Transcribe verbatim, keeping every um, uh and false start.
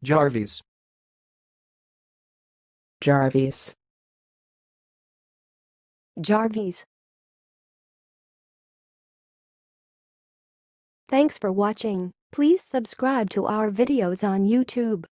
Jarveys. Jarvey's. Jarvey's. Thanks for watching. Please subscribe to our videos on YouTube.